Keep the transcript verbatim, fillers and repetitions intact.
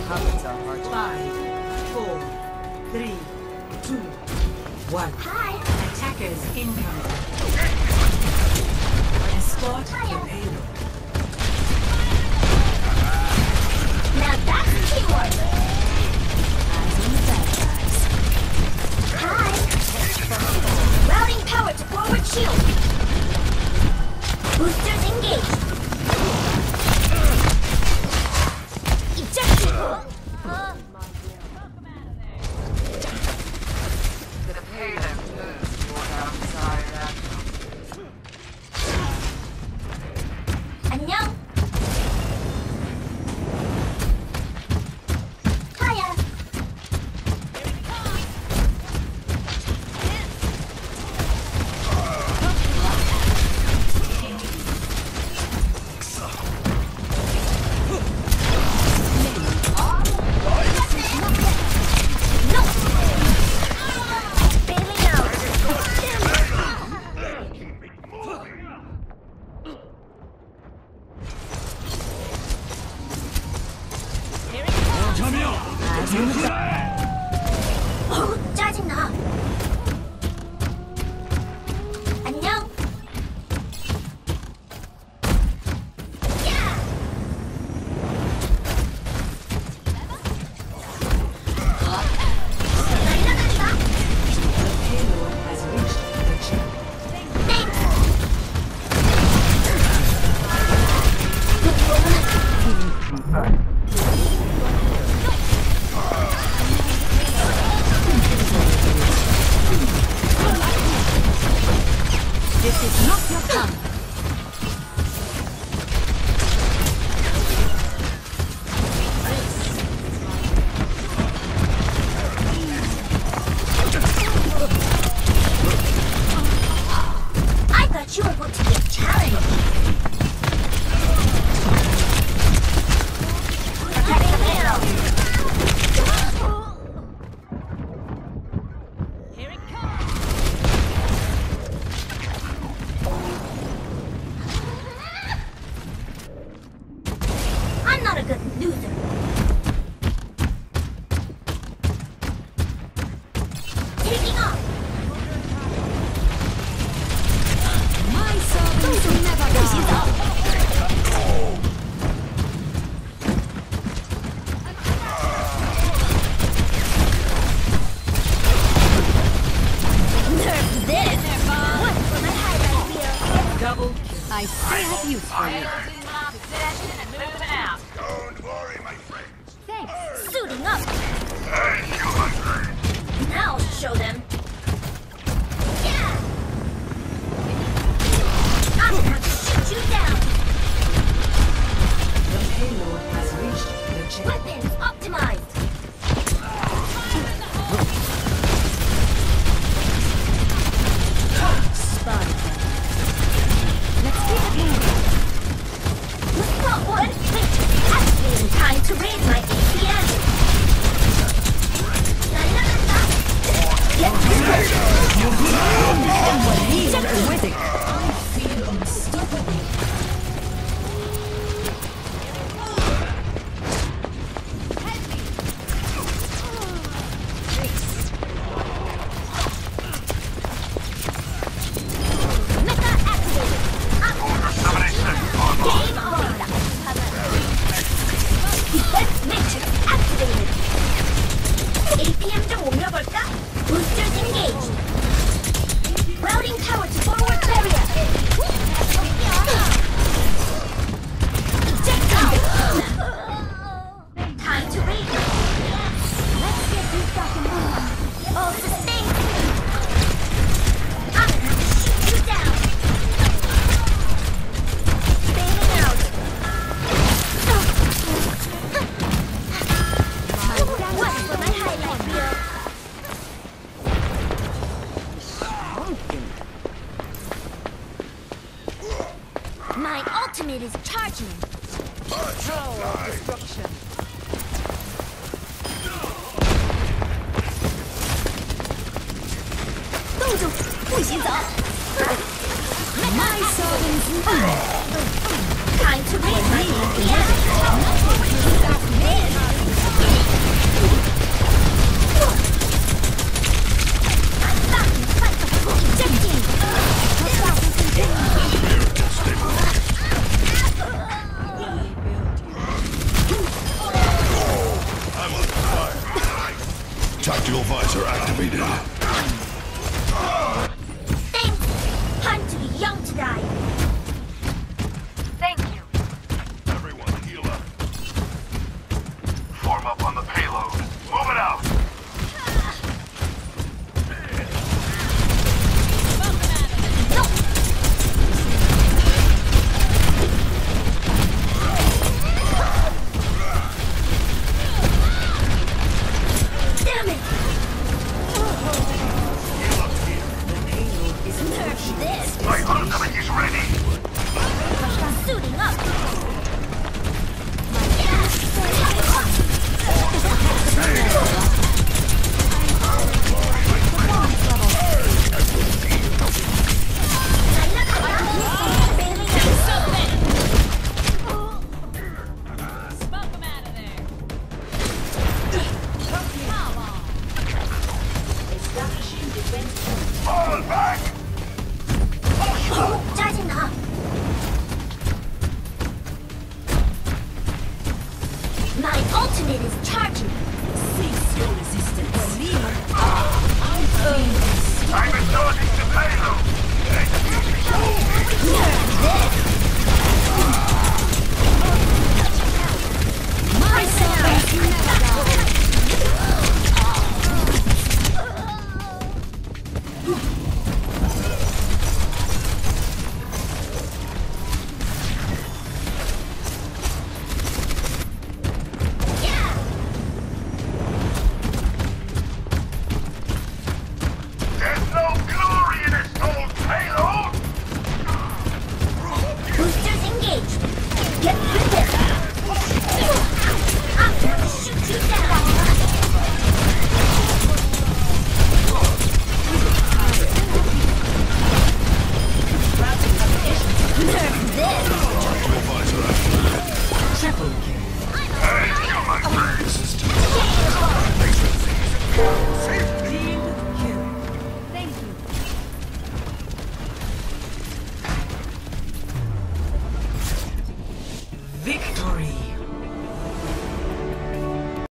Puppets are hard to Five, four, three, two, one. Hi. Attackers incoming. Escort the payload. Now that's teamwork. Eyes on the bad guys. Hi. Routing power to forward shield. Boosters engaged. Ejection. The payload knows what outside that. 안녕. Hiya. No. Bailing out. 어우, 짜증나. 안녕. 야! 날라간다. Payload has reached the chip. 땡스. This is not your time. I thought you were going to get challenged. Protect the middle. I'm not a good loser. Taking off. My servants will never die. Nerf this. One for my highlight reel. Double kill. I still have use for you. Don't worry, my friends. Thanks. Suiting up. Thank you, my friend. Now I'll show them. Yeah. I'm gonna have to shoot you down. The payload has reached the chip. Weapons optimized. Spot. Let's keep it moving. Let's go, one. Activating time to raise my A P M. 날라간다. With it. Meta activated. Game on. Defense matrix activated. A P M 좀 올려볼까? Boosters engaged. Routing power to forward barrier. Ejecting. Time to raise. Let's get this back in moving. Oh, sustain. I'm gonna have to shoot you down. Bailing out. One for my highlight reel. My ultimate is charging. Destruction. My servants Time to raise my A P M. Dual visor activated. Thanks. I'm too young to die. Thank you. Everyone heal up. Form up on the payload. Move it out. Damn it! Nerf this. My ultimate is ready. Suiting up. Fall back. Oh, 짜증나. My ultimate is charging. Cease your resistance. I'm exhausting the payload. Nerf this. My sovereignty